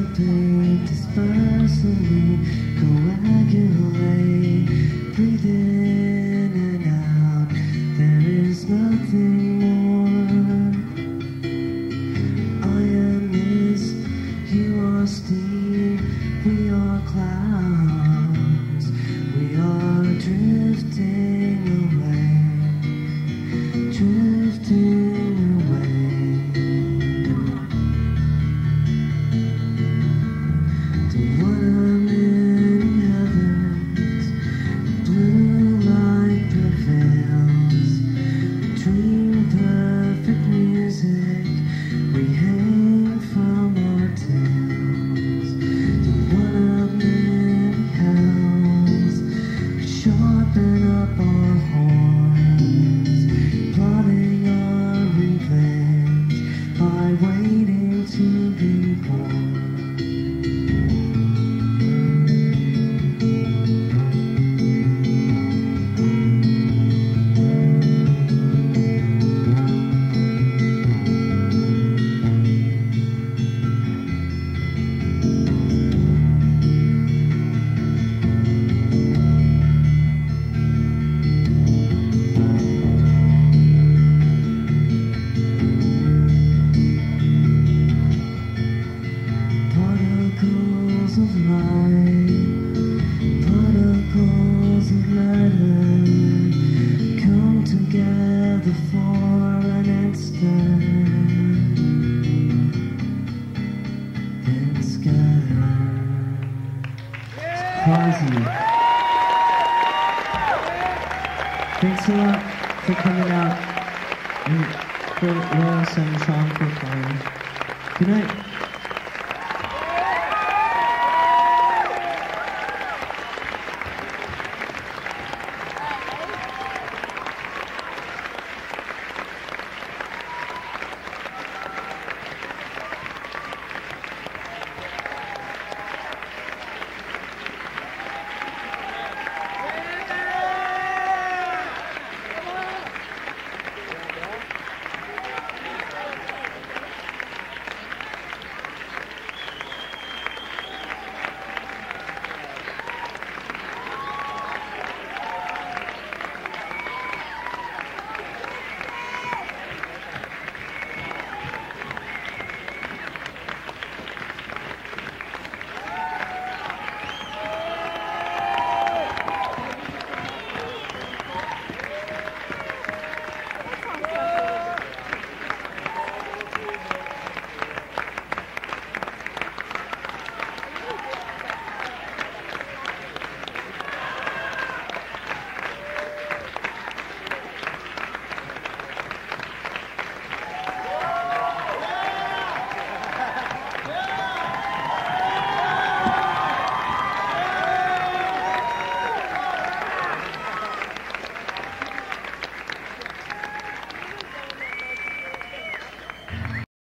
pain disperse and we coagulate. Breathe in and out, there is nothing more. I am mist, you are steam, we are clouds, we are drifting away, drifting away. To one of many heavens, blue light prevails. We dream perfect music, we hang from our tails. To one of many hells, we sharpen up our horns, plotting our revenge by waiting to be born. Particles of light, particles of matter, come together for an instant, then scatter. Quasi. Thanks a lot for coming out and for Lois and Sean for playing. Good night.